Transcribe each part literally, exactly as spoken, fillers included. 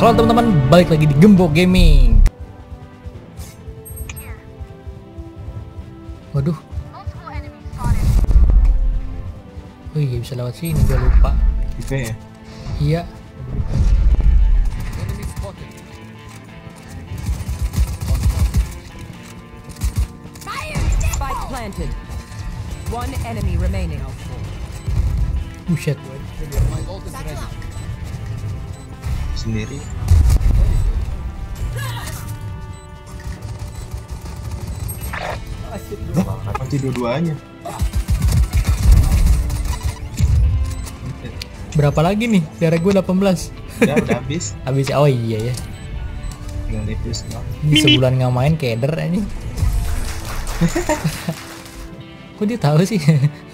Halo teman-teman, balik lagi di Gembok Gaming. Waduh. Oh iya, bisa lewat sini, gue lupa. Bisa ya? Iya. Spike planted. One enemy remaining. Buset. Sendiri. Apa sih dua-duanya? Berapa lagi nih? Darah gue delapan belas. Ya udah habis. Habis. Oh iya ya. Tinggal tipis doang. Ini sebulan nggak main keder ini. Kok dia tahu sih?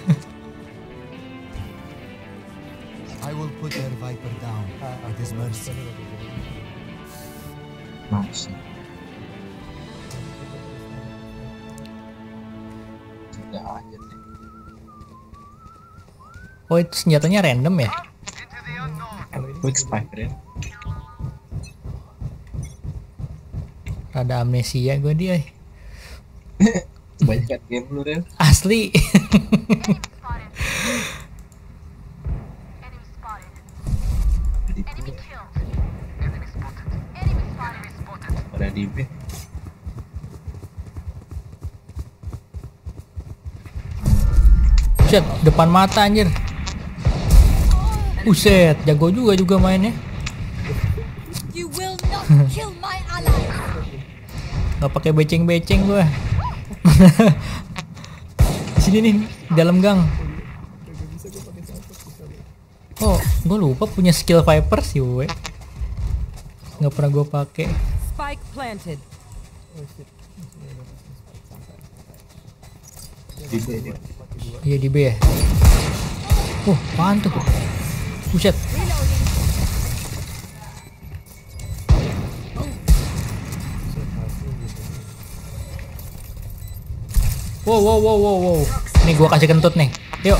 I will put their viper down. It is mercy. Masih. Sudah aja deh. Oh itu senjatanya random ya? Quick spike ya. Rada amnesia gue dia. Banyak game lu Ren. Asli. Pada di B. Buset, depan mata anjir. Buset, jago juga juga mainnya. You will not kill my ally. Gak pakai beceng-beceng gue. Di sini nih, di dalam gang. Oh, gue lupa punya skill Viper sih, we. Nggak pernah gue pakai. Spike planted. Di B dia. Iya di B ya. Oh, apaan tuh? Buset. Wow, wow, wow, wow, wow. Nih gua kasih kentut nih. Yuk.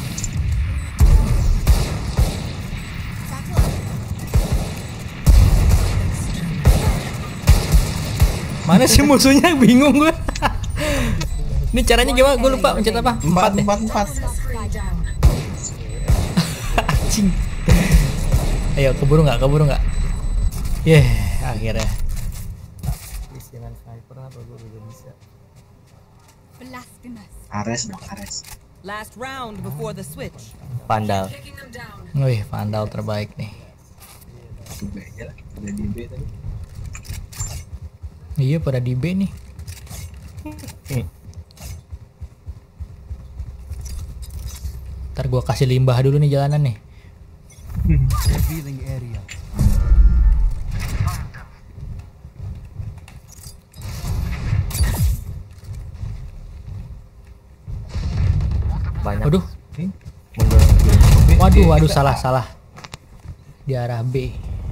Mana sih musuhnya? Bingung gua. Ini caranya gimana? Gua lupa mencet apa? Empat, deh. empat, empat. Anjing. Ayo keburu nggak? Keburu nggak? Yeh, akhirnya. Blasphemous. Ares dong, Ares. Last round before the switch. Pandal. Wih, Vandal terbaik nih. Di B aja lah. Udah di B tadi. Iya pada di B nih. Ntar gua kasih limbah dulu nih jalanan nih. Revealing area. Banyak. Waduh, Mundur. waduh, waduh, salah, salah. Di arah B.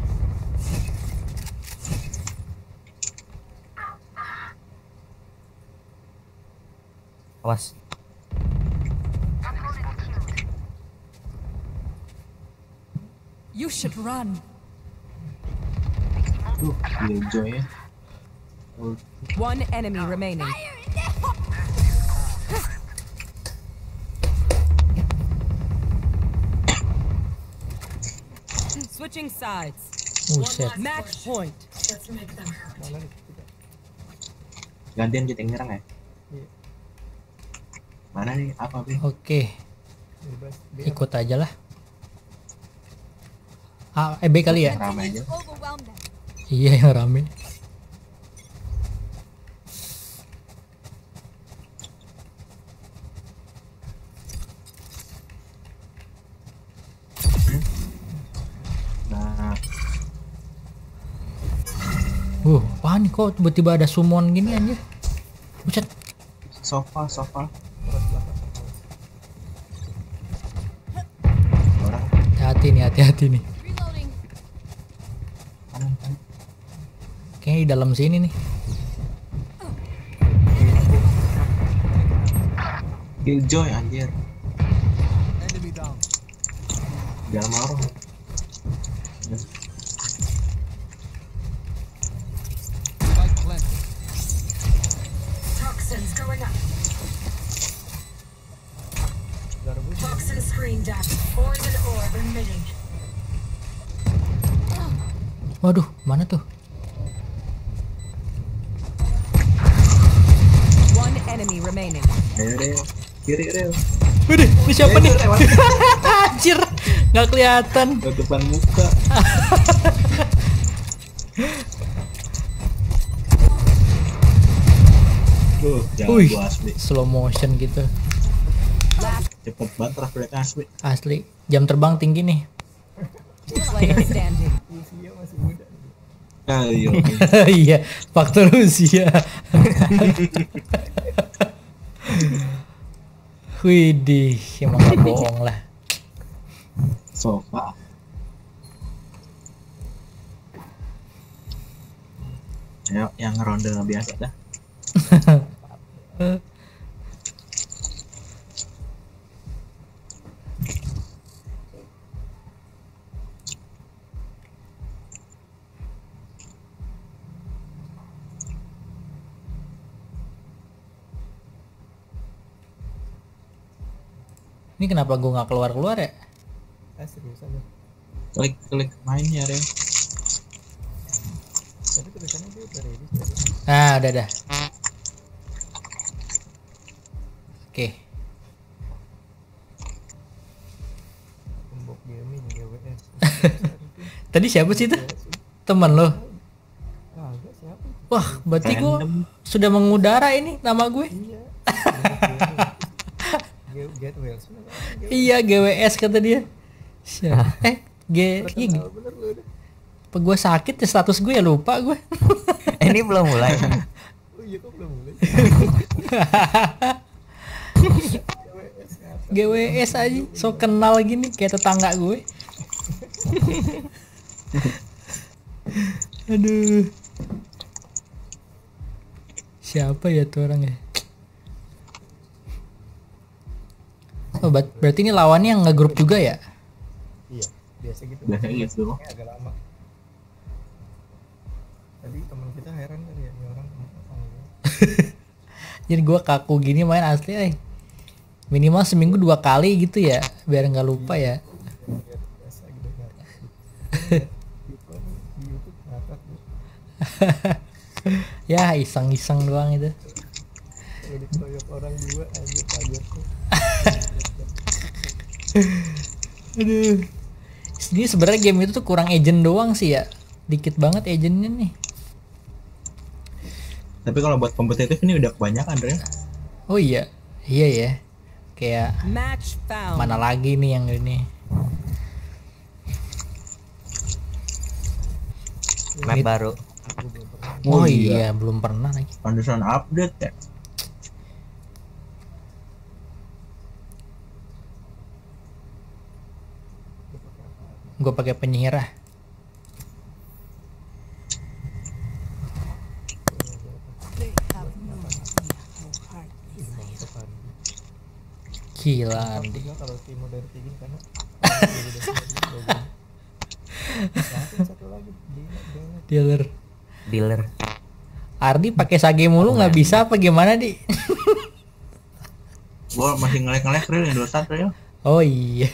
Awas. You should run. Tuh, Killjoy ya. One enemy remaining. Switching sides. Buset. Match point. Gantian kita yang nyerang ya. Mana nih? Apa B? Oke. Ikut aja lah. Ah, eh B kali ya? Ramai aja. Overwhelm them. Iya yang rame. Nah, Uh, apaan nih kok tiba-tiba ada summon gini anjir. Buset. sofa, sofa. Orang Hati-hati nih, hati-hati nih. Reloading. kanan kan. Kayaknya di dalam sini nih. Killjoy anjir. Enemy down. Jangan marah. Toxins going up. Garbus. Toxin screen down. Poison orb emitting. Waduh, mana tuh? One enemy remaining. Ayo Reo, kiri Reo. Waduh, ini siapa Eh, nih? lewat. Anjir, nggak kelihatan. Ke depan muka. Tuh, jangan Wih, gua asli. slow motion gitu. Cepet banget refleks asli. Asli, jam terbang tinggi nih. Player standing. Usia masih muda. Ayo. Iya, faktor usia. Widih, emang gak bohong lah. Sofa. Ayo, yang ronde biasa dah. Ini kenapa gue nggak keluar keluar ya? Ah, serius aja. Klik klik mainnya Reo. Tapi tulisannya dia udah ready tadi. Ah, udah dah. Oke. Tembok gaming G W S. Tadi siapa sih itu? Temen lo? Kagak siapa? Wah, berarti gue Random. sudah mengudara ini nama gue. Iya. Get get well. Iya, G W S kata dia. Siapa? Eh, G, iya, Tahu bener lu udah. apa gue sakit ya status gue ya lupa gue. Ini belum mulai. Oh iya kok belum mulai. G W S aja, so kenal gini kayak tetangga gue. Aduh. Siapa ya tuh orang ya? Oh, ber- berarti ini lawannya yang nge-grup juga ya? Iya, biasa gitu. Biasa gitu. Ini agak lama. Tadi teman kita heran kali ya, ini orang kenapa nih? Jadi gue kaku gini main asli eh. Minimal seminggu dua kali gitu ya, biar nggak lupa ya. Biar biasa gitu ngakak. Gitu nih, di YouTube ngakak gitu. Ya iseng-iseng doang itu. Kalau dikeroyok orang dua aja kaget tuh. Aduh. Ini sebenarnya game itu tuh kurang agent doang sih ya. Dikit banget agentnya nih. Tapi kalau buat kompetitif ini udah kebanyakan Reo. Oh iya. Iya ya. Kayak Match found. mana lagi nih yang ini. Map baru. Oh, iya, belum pernah lagi. Pantesan update ya. Gue pakai penyihir ah. Gila Andi. Juga kalau tim modern tinggi karena satu lagi di di- Dealer. Dealer. Ardi pakai sage mulu nggak bisa apa gimana di? Gua masih ngelek-ngelek Reo yang dua puluh satu Reo. Oh iya.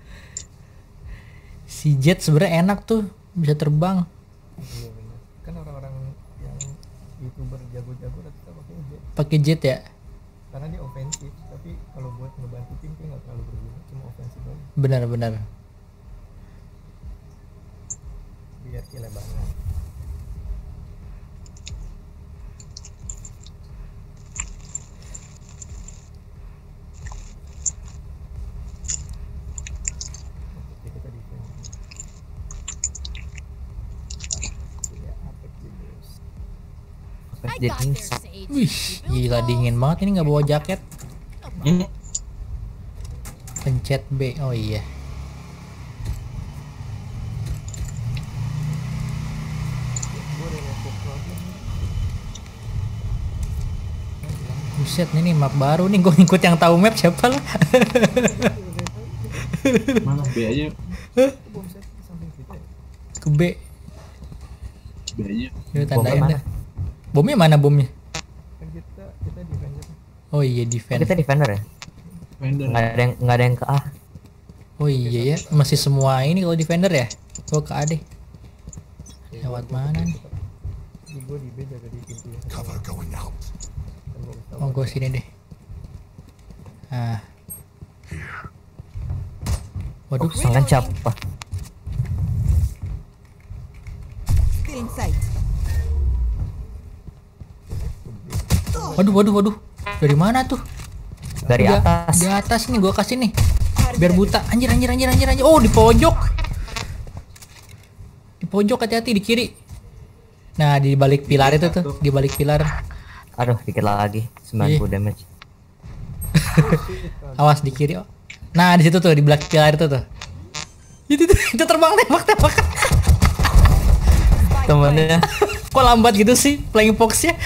Si Jet sebenarnya enak tuh, bisa terbang. Iya benar. Kan orang-orang yang YouTuber jago-jago rata-rata pakai jet Pakai Jet ya? karena dia ofensif, tapi kalau buat ngebantu tim dia nggak terlalu berguna, cuma ofensif aja Benar-benar. biar kile banget. Oke, kita defense. Ya, apa jenis? I Jet got ini their sage. Wih, gila dingin banget ini nggak bawa jaket. Ini Pencet B. Oh iya. Gue udah network problem nih. Buset nih, nih map baru nih, gue ngikut yang tahu map siapa lah. mana B aja, Itu bom set di samping kita ya? Ke B. B aja. Yuk Bomnya tandain mana? dah. Bomnya mana bomnya? Kan kita kita defense Oh iya Oh, defend. kita defender ya? Vendor. Nggak ada yang nggak ada yang ke A. Oh iya ya, masih semua ini kalau defender ya. Gua ke A deh. Lewat mana nih? Di gua di B jaga di pintu ya. Cover going out. Kan gua bisa Oh gua sini deh. Ah. Waduh, Sangat cap. Wah, Still in sight. waduh, waduh, waduh. Dari mana tuh? dari Di- atas. Di atas nih gua kasih nih. Biar buta. Anjir, anjir, anjir, anjir, anjir. Oh, di pojok. Di pojok, hati-hati di kiri. Nah, di balik pilar itu tuh, di balik pilar. Aduh, dikit lagi. sembilan puluh damage. Awas di kiri. Oh. Nah, di situ tuh, di belakang pilar itu tuh. Itu tuh, itu terbang tembak tembak. Temennya Kok lambat gitu sih playing fox-nya?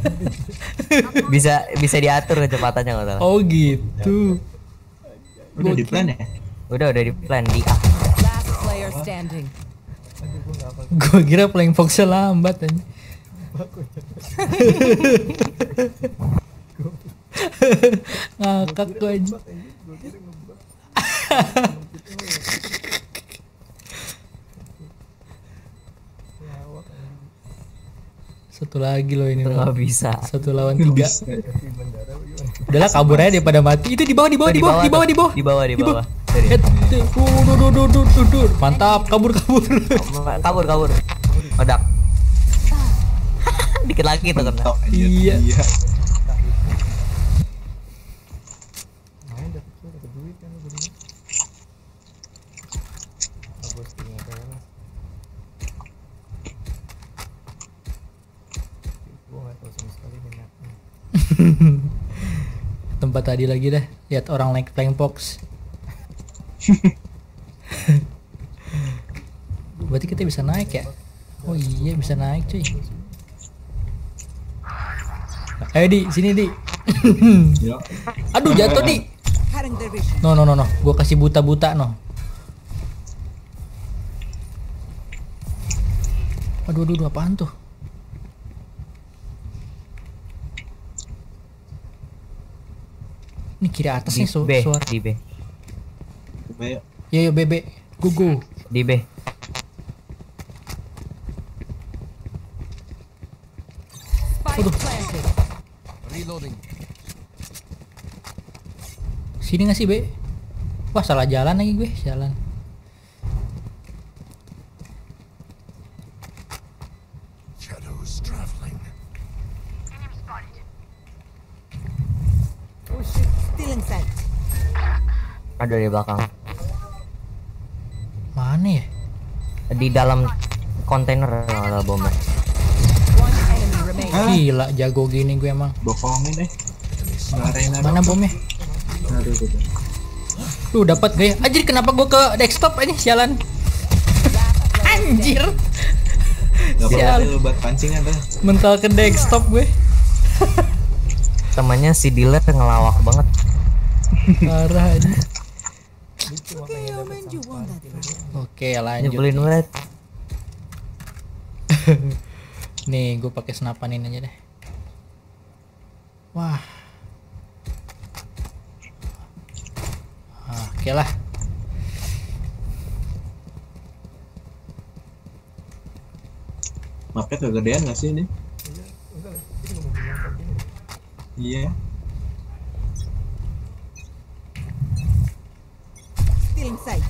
bisa bisa diatur kecepatannya kalau salah. Oh gitu. Udah di plan ya? Udah udah di plan di A. Last player standing. Gua kira playing fox-nya lambat aja. Ngakak gua aja. Satu lagi loh ini. Nggak loh. bisa. Satu lawan tiga. Bisa. Udahlah kabur aja daripada mati. Itu di bawah, di bawah, di bawah, di bawah, di bawah. Di bawah, di bawah. Dari. Head. Duh, duh, duh, duh, duh, duh, duh. Mantap, kabur, kabur. Kabur kabur. Odak. Dikit lagi tuh kena. Mentok aja. Iya. Iya. main dapet tuh dapet duit kan lu begini. Ah, gua setengah teras. Gua nggak tahu sama sekali minatnya. Tempat tadi lagi dah. Lihat orang naik playing fox. Berarti kita bisa naik ya? Oh iya bisa naik cuy. Ayo di sini di. Ya. Aduh jatuh di. Cutting their vision. No no no no. Gua kasih buta buta no. Aduh aduh, aduh apaan tuh? Ini kiri atas Di nih su B, suara. di B, Coba yuk. Yo yo bebe. Go go. di B. Spike planted. Reloading. Sini nggak sih be? Wah salah jalan lagi gue jalan. Shadows traveling. Still in sight. Ada di belakang. Mana ya? Di dalam kontainer ada bomnya. One enemy remaining. Gila jago gini gue emang. Bokongin deh. Ngarain apa? Mana bomnya? Aduh, tuh, tuh. Tuh dapat gue. Anjir kenapa gue ke desktop ini sialan? Anjir. Gak Sial. apa-apa lu buat pancingan tuh. Mental ke desktop gue. Temannya si dealer ngelawak banget. Parah aja. Itu makanya dapet sampan. Oke lanjut. Nyebelin banget. Nih gue pakai senapan ini aja deh. Wah. Ah, oke lah. Mapnya kegedean gak sih ini? Enggak lah, ini nggak mau bilang kayak gini. Iya. Still in sight.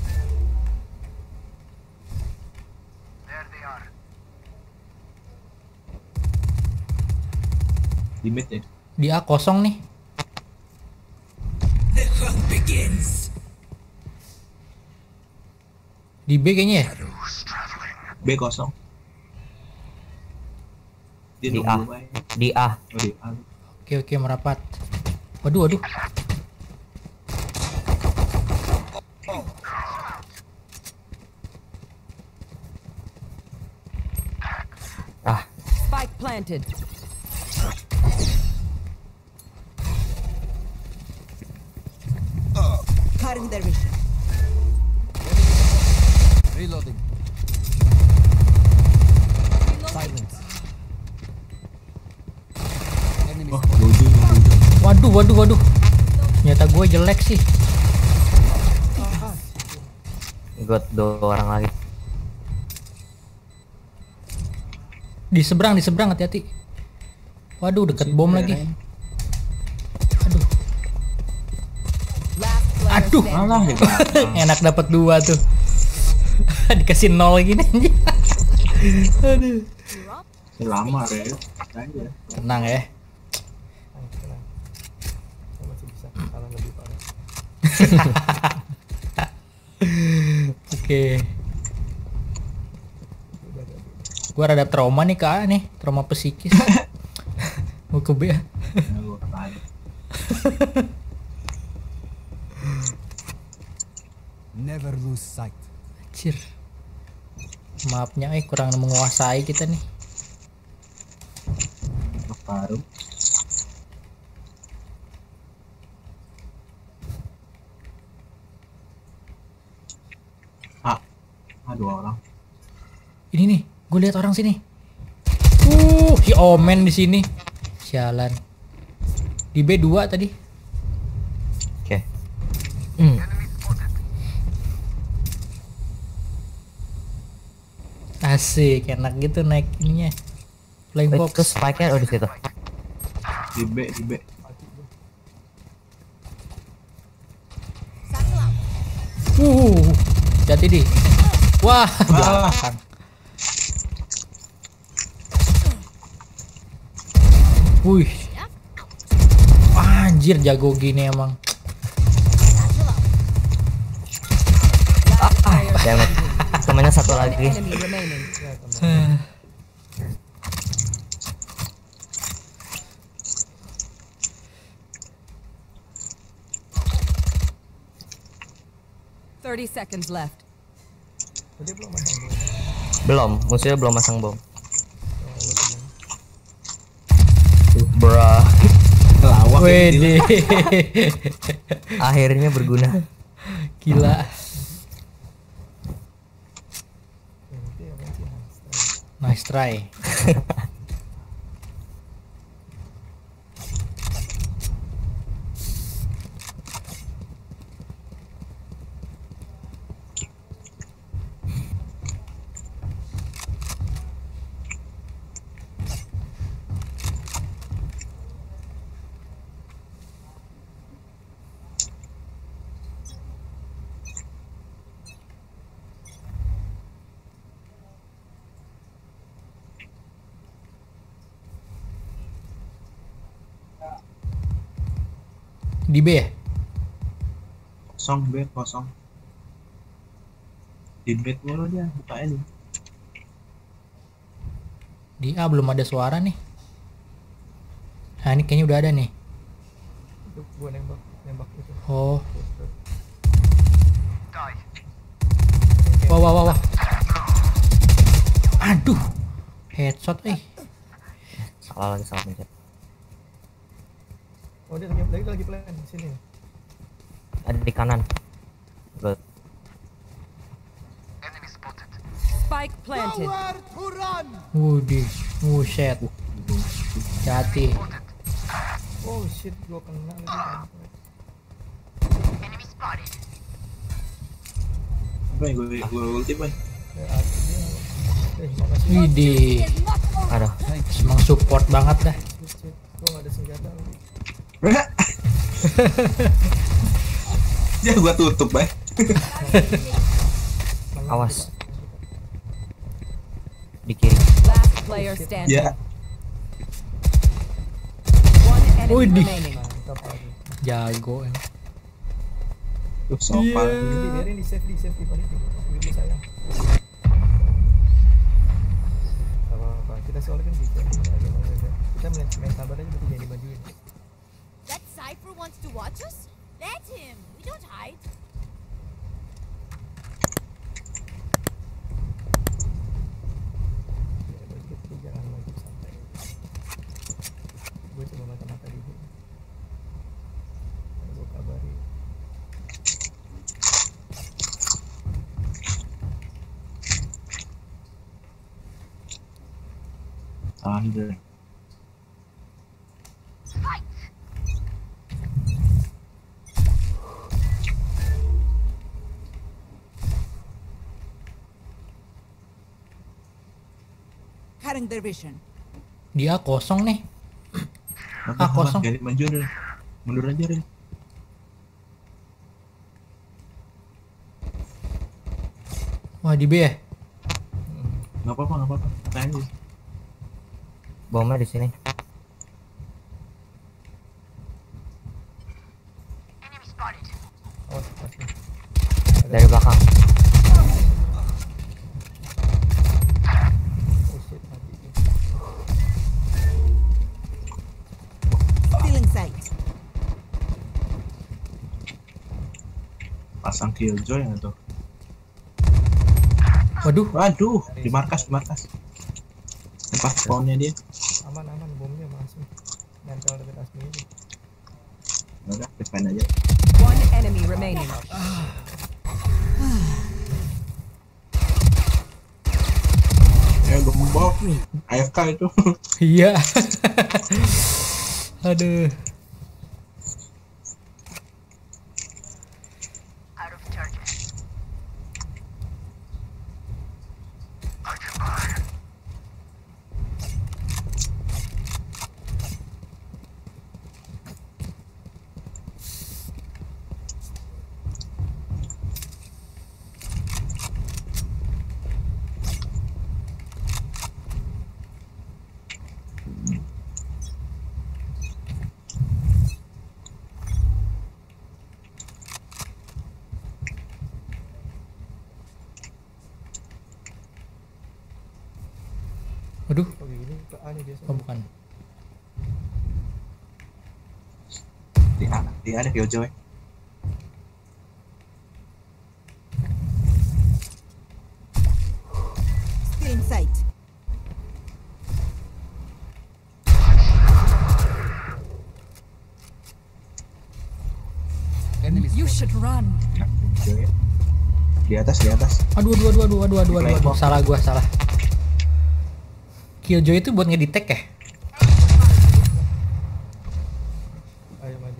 Di mid ya. Di A kosong nih. Di B kayaknya ya. B kosong. Dia Di nunggu A. main. Di A. Oh, di A. Oke oke merapat. Waduh waduh. Ah, Spike planted. Cutting their vision. Reloading. Silence. Enemy Oh, doju, doju. Waduh, waduh, waduh. Ternyata gue jelek sih. Got dua orang lagi. Di seberang, di seberang, hati-hati. Waduh, deket bom lagi. Aduh, Last player Aduh. standing. Malah ya Bang. enak dapat dua tuh. Dikasih nol gini anjing. Aduh. Lama ya. Aja. Tenang ya. Tenang, tenang. Saya masih bisa kalah lebih parah. Oke. Udah ada. Gua rada trauma nih ke A nih, trauma psikis. Mau ke B. Ya, gua ketarik. Never lose sight. Anjir. Maafnya eh kurang menguasai kita nih. Baru. Ah, ah dua orang. Ini nih, gue lihat orang sini. Uh, si Omen di sini. Sialan. Di B dua tadi. Oke. Hmm. Asik, enak gitu naik ininya. Flying Wait, box. terus spike-nya oh di situ. Di B, di B. Uh, jadi di. Wah, belakang. Wih. Anjir jago gini emang. Damn it. Temannya satu One lagi. enemy remaining. Thirty seconds left. Dia belum masang bom. Belum, musuhnya belum masang bom. Bruh. Lawak ya, Wede. Akhirnya berguna. Gila. Nanti apa sih? Nice try. Di B ya? Kosong B, kosong. Di B mulu dia, bukain nih. Di A belum ada suara nih. Nah ini kayaknya udah ada nih. Itu gua nembak, nembak itu. Oh. Wah wah wah wah. Aduh. Headshot eh. Salah lagi, salah pencet. Oh dia lagi lagi lagi plan sini. Ada di kanan. Good. Spike planted. Wudi. Buset. Hati. Oh shit, gua kena lagi. Boy, gue gue ulti boy. Eh, aku dia. Eh, makasih. Widih. Aduh. Emang support banget dah. Shit, shit. Gua nggak ada senjata lagi. Ya gua tutup boy. Awas. Di kiri. Last player standing. Ya, One enemy Widih. remaining. Mantap lagi. Jago emang. tuh sopal. Nanti biarin di save di save di balik di video sayang. Apa apa kita soalnya kan gitu. Kita main main sabar aja berarti jadi majuin. That Cypher wants to watch us? Let him. We don't hide. Ya, berarti kita jangan maju santai. Gue cuma mata-mata di sini. Gue kabari. Tahan deh. Blocking their vision. Dia kosong nih. Apa, Ah, kosong. Ganti maju deh. Mundur aja deh. Wah, di B ya? Nggak apa-apa, nggak apa-apa. Tahan aja. Bomnya di sini. Oh, pasti. Dari belakang. Oh shit, mati. Still in sight. Pasang killjoy nggak tuh? Waduh, Waduh, di markas, di markas. Tempat spawnnya dia. Aman aman, bomnya masuk. Nempel dekat asmi itu. Udah, defend aja. One enemy remaining. Ya gembok. A F K itu. iya. Aduh. Waduh, Oh ini ke A nih biasanya. oh bukan. Di A, di A ada killjoy. Still in sight. Enemy You should run. Nah, killjoy. Di atas, di atas. Aduh, aduh, aduh, aduh, aduh, aduh, aduh, aduh. Salah gua, salah. Killjoy itu buat ngedetect ya? Ayo maju.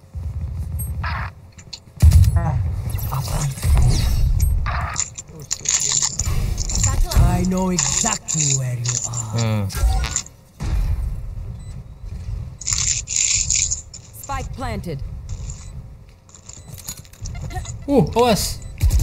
Oh shit. Satchel out. I know exactly where you are. Hmm. Spike planted. Uh, awas.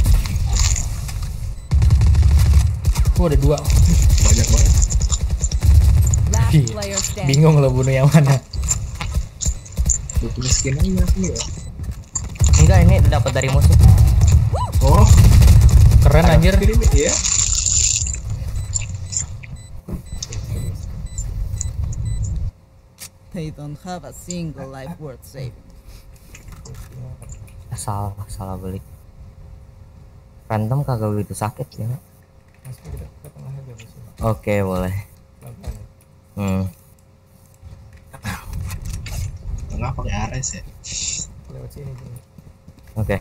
Oh, ada dua. Banyak banget. Last Iya. player standing. Bingung lo bunuh yang mana. Udah punya skin aja sih ya. Enggak, ini dapat dari musuh. Oh, Keren anjir. kirim ya. They don't have a single life worth saving. Salah, salah beli. Phantom kagak begitu sakit ya. Masuk kita ke tengah aja musuh. Oke, boleh. Pelan-pelan ya. Hmm. Tengah pakai Ares ya. Lewat sini sini. Oke.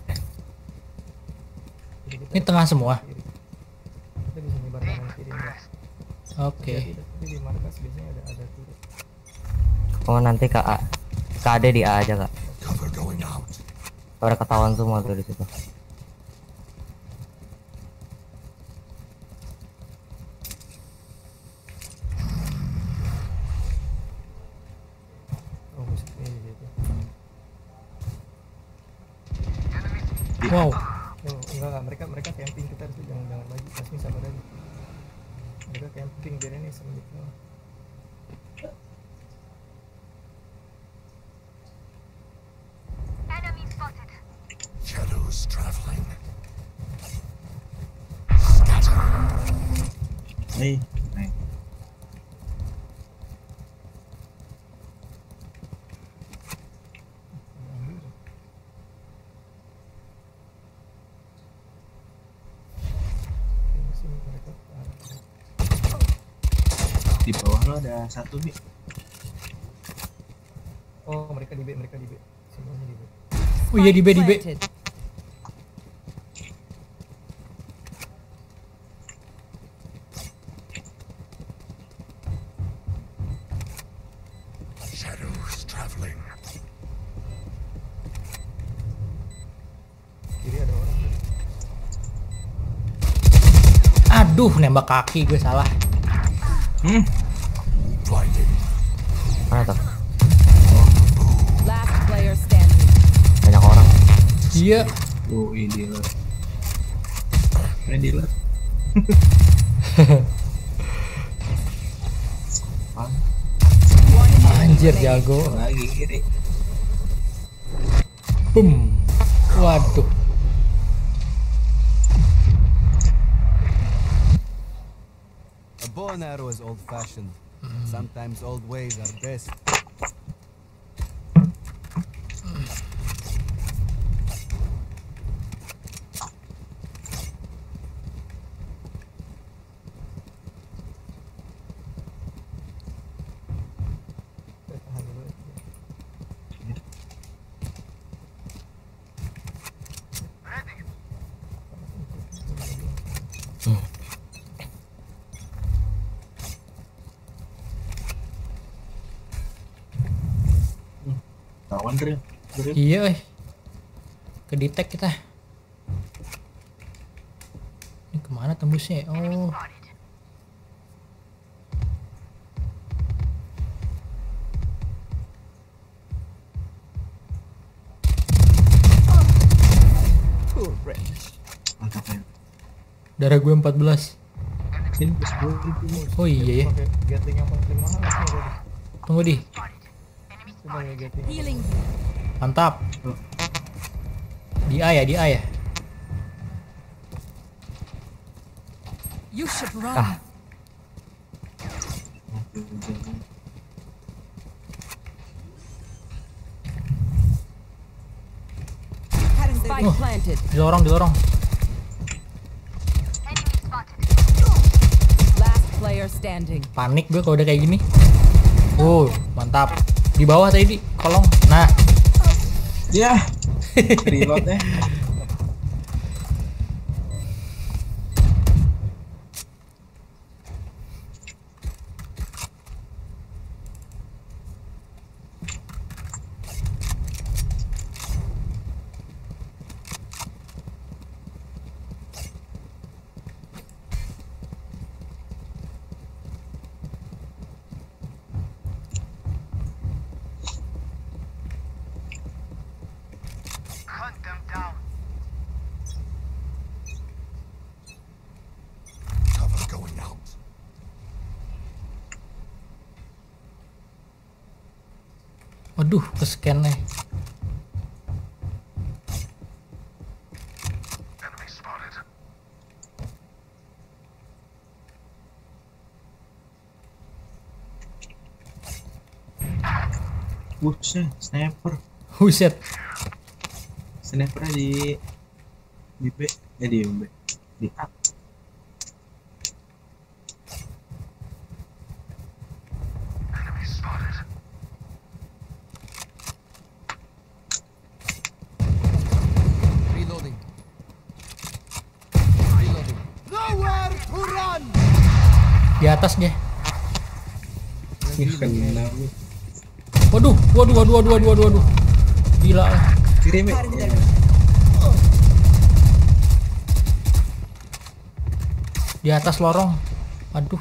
Jadi kita Ini tengah semua. kiri. Kita bisa nyebar kanan kiri enggak? Oke. Jadi tapi di markas biasanya ada ada turret. Oh, nanti Kak A. Kak Ade di A aja, Kak. Cover going out. Pada ketahuan semua tuh di situ. Oh musuh ini gitu. Wow. Oh enggak enggak mereka mereka camping, kita harus jangan jangan maju. Asmi sabar aja. Mereka camping biar ini semenit doang. Shadows traveling. Hei, naik. Kayaknya sih mereka ke arah. Di bawah lo ada satu nih. Oh mereka di B, mereka di B. Semuanya di B. Oh iya, di B, di B. Planted. Shadows traveling. Kiri ada orang. Aduh, nembak kaki gue salah. Hmm. Blinding. Mana tuh? Last player standing. Banyak orang. Iya. Oh, ini dealer. Ini dealer. Ah, Anjir jago. lagi kiri. Boom. Waduh. A bow and arrow is old-fashioned. Sometimes old ways are best. Saya tahan dulu. Kawan Drill. Drill. Iya, eh. Ke detect kita. Ini kemana tembusnya? Oh. Mantap ya. Darah gue empat belas. Sini ke sepuluh ribu. Oh iya ya. Pakai Gatling yang paling mahal sih tadi. Tunggu di. Coba ya Gatling. Healing. Mantap. Di A ya, di A ya. You should run. Ah. Spike planted. Di lorong, di lorong. Last player standing. Panik gue kalau udah kayak gini. Oh, mantap. Di bawah tadi di kolong. Nah, Ya. Reload ya. Cover going out. waduh, ke scan nih. Enemy spotted. Buset, sniper. Buset. Snipernya di di B, eh di B. Di A. Enemy spotted. Reloading. Reloading. Nowhere to run! Di atas dia. Ih, kena. Waduh, waduh, waduh, waduh, waduh, waduh, waduh. Gila. Kirim ya. Di atas lorong. Aduh.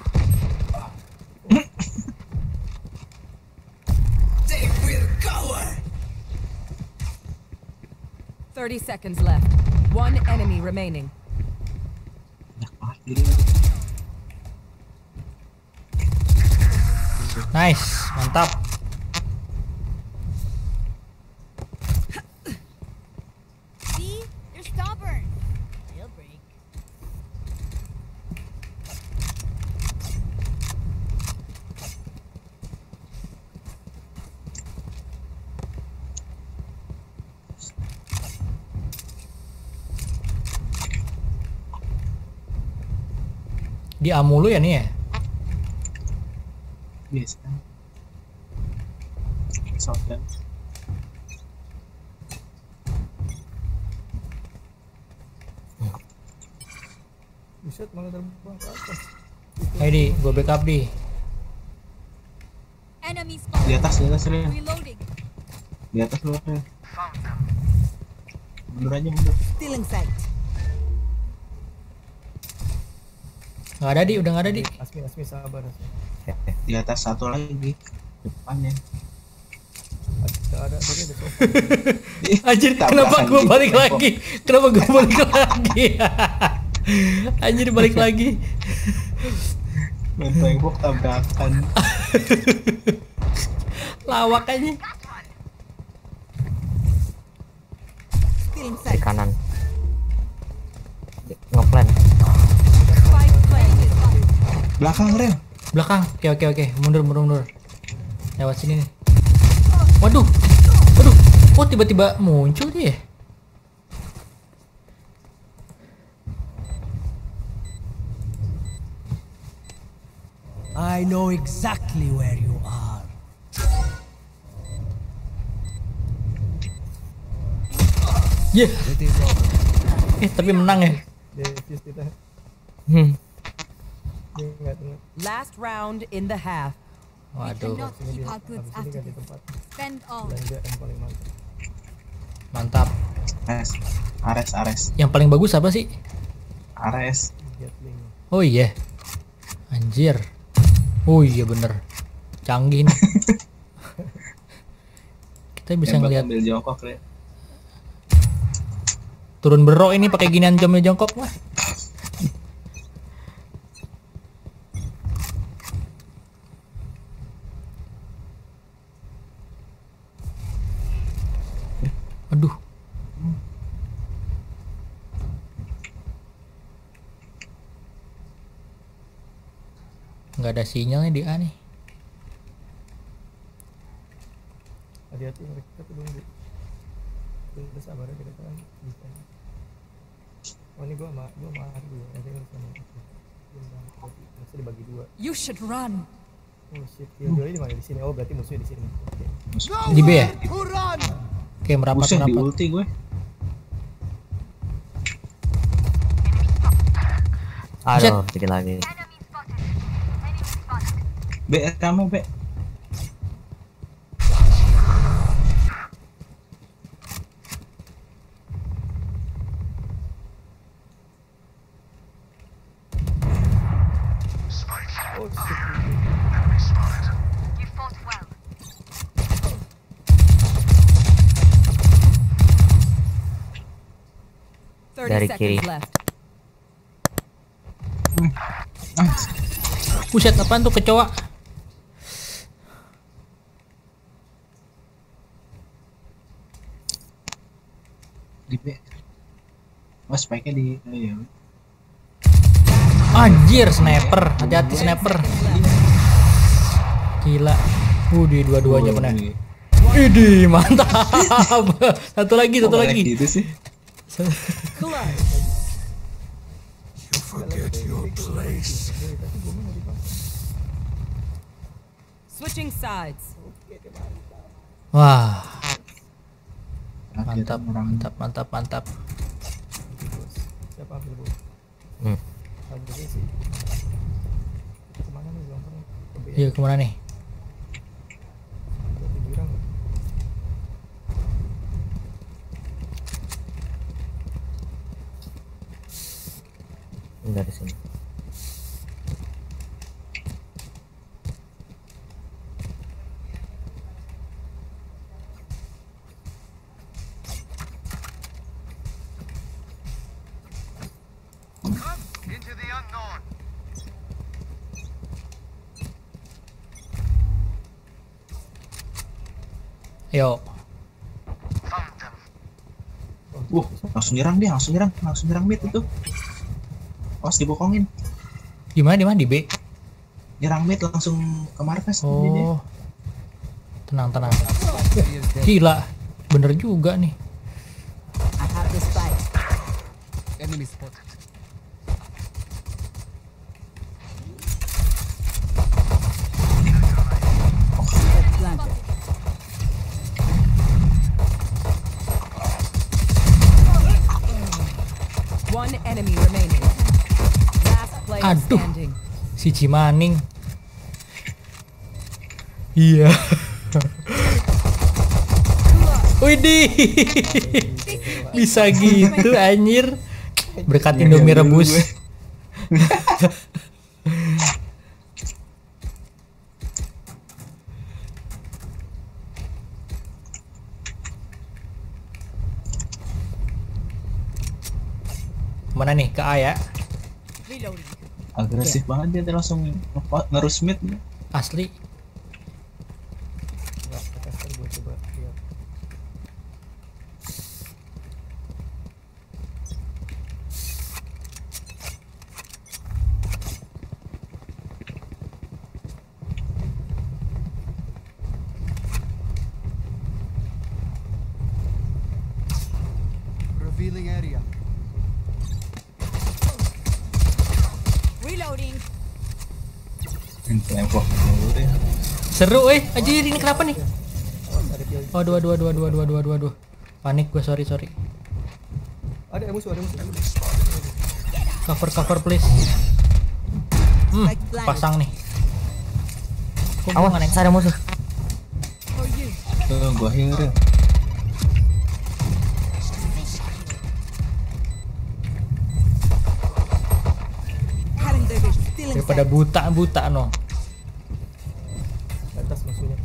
Thirty seconds left. One enemy remaining. Banyak banget gini. Nice, mantap. See? You're stubborn. They'll break. Di A mulu ya nih ya. Biasa. Shotgun. Buset malah terbang ke atas. Ayo di, gue backup di. Enemy Di spotted. atas, di atas Ren. Reloading. Di atas lu Ren. Mundur aja, mundur. Still in sight. Nggak ada di, udah nggak ada di. Asmi Asmi sabar Asmi. Di atas satu lagi depannya. Ada ada tadi ada sofa. Anjir, kenapa gua balik lagi? Kenapa gua balik lagi? Anjir, balik lagi. Main tembok tabrakan. Lawak aja. Feeling Di safe. kanan. Ngeplan. Spike planted. Belakang rem. Belakang. Oke oke oke. Mundur mundur mundur. Lewat sini nih. Waduh. Waduh. Oh, tiba-tiba muncul dia. I know exactly where you are. Yeah. It is over. Eh, tapi menang ya. Defuse kita. Hmm. Dia enggak tengah. Last round in the half. Waduh. Cannot Sini keep dia. our goods Habis ini after ganti this. tempat. Spend all. Belanja yang paling mantap. Mantap. Ares, Ares, Ares, Yang paling bagus apa sih? Ares. Gatling. Oh iya. Anjir. Oh iya bener. Canggih nih. Kita bisa Tembak ngeliat ambil jongkok ya. turun berok ini pakai ginian jamnya jongkok mah. Aduh. Nggak ada sinyalnya di A nih. Hati-hati mereka tuh nunggu. Udah sabar aja kita kan bisa. Oh ini gua sama gua sama Ardu ya. Ada yang sama. Masih dibagi dua. You should run. Oh shit, Killjoy di mana di sini? Oh berarti musuhnya di sini. Oke. Di B ya? To run! Oke, merapat Buset, di merapat. ulti gue. Aduh, sedikit lagi. B, rame B. Oh shit. thirty Dari seconds kiri. left. Buset, apaan tuh kecoa? Di B. Oh, spike-nya di oh, iya. Anjir, sniper. Hati-hati sniper. Gila. Uh, di dua-duanya Oh, kena. iya. Widih, mantap. Satu lagi, satu Kok lagi. kayak gitu sih. You forget your place. Switching sides. Wah, Akhirnya mantap, orang mantap, mantap, mantap. Siapa ambil gua? Hmm. Ambil sih. Kita kemana nih gampang? Ke B. Iya, kemana nih? Ke Jurang. Dari sini. Into the unknown. Yo, Found them. Uh, langsung nyerang dia, langsung nyerang, langsung nyerang mid itu. Pas dibokongin. di mana di mana di B? Nyerang mid langsung ke Marves tadi dia. Oh, tenang, tenang. Gila, bener juga nih. I have the spike. Enemy spotted. Planted. One enemy remaining. Last player Aduh. standing. Si Cimaning. Iya. Widih. Bisa gitu anjir. Berkat Indomie rebus. Kemana nih? Ke A ya? Reloading. Agresif banget dia langsung nge- ngerus mid. Asli. Enggak, caster gue coba lihat. Revealing area. Reloading. Tembok. Seru eh. Anjir ini kenapa nih? Awas, ada kill. Aduh aduh aduh aduh aduh aduh aduh aduh. Panik gue, sorry sorry. Ada musuh, ada musuh. Cover cover please. Hmm, pasang nih. Kok gua nggak Awas, nengok? ada musuh. For you. Tuh gua heal ya. Having the vision. Still in Daripada buta buta no. Di atas musuhnya.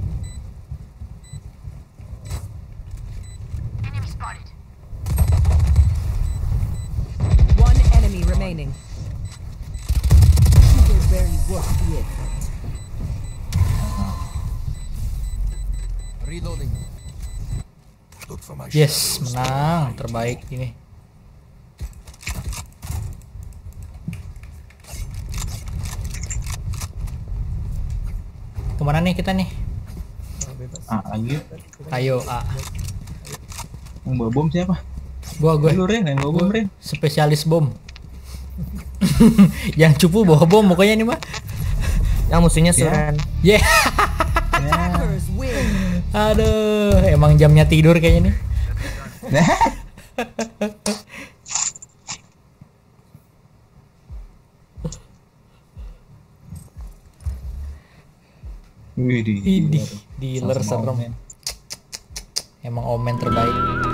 One enemy remaining. They're very worth the effort. Reloading. Look for my Yes, menang terbaik ini. Kemana nih kita nih? Oh, bebas. Ah, lagi. Ayo A. Yang bawa bom siapa? Gua gue Lu Ren, yang bawa bom Ren. spesialis bom. Yang cupu bawa bom pokoknya nih mah. Yang musuhnya Ya. Suren. Yeah. Attackers win. Aduh, emang jamnya tidur kayaknya nih. Wih, di Idih, dealer serem. Emang omen terbaik.